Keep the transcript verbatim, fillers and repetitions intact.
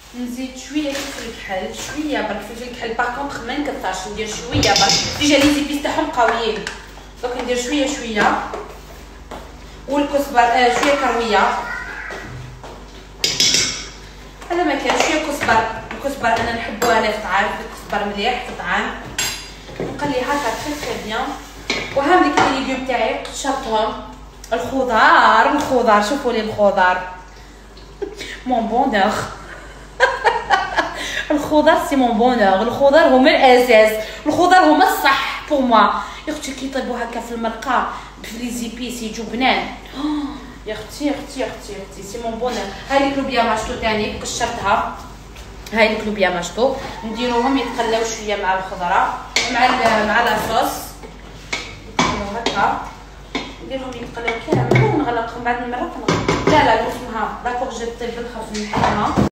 نزيد شويه فلفل كحل، شويه برك فلفل كحل، باغ كونطخ ما نكثرش، ندير شويه برك، ديجا لي زيبيس تاعهم قويين، دونك ندير شويه شويه. والكزبر آه شويه كرويه، هذا ما كان شويه كزبر. الكزبر انا نحبو انا في الطعام، الكزبر مليح في الطعام. نقلي هكا تري تري بيان. وها ديك لي ليغوم تاعي قشرتهم. الخضار الخضار شوفوا لي الخضار مون بونور. الخضار سي مون بونور، الخضار هما الاساس، الخضار هما الصح بور موا. يا اختي كي يطيبوا هكا في المرقه بلي زيبيس يجوا بنان. يا اختي يا اختي يا اختي يا اختي سي مون بونور. هاي الكلوبيا ماشطو تاني قشرتها، هاي الكلوبيا ماشطو نديروهم يتقلاو شويه مع الخضره مع مع لاصوص هكا، نديرهم يتقلاو كامل ونغلقهم بعد المره. لا لا اسمها لا كورجيت طيب بالخف نحيها.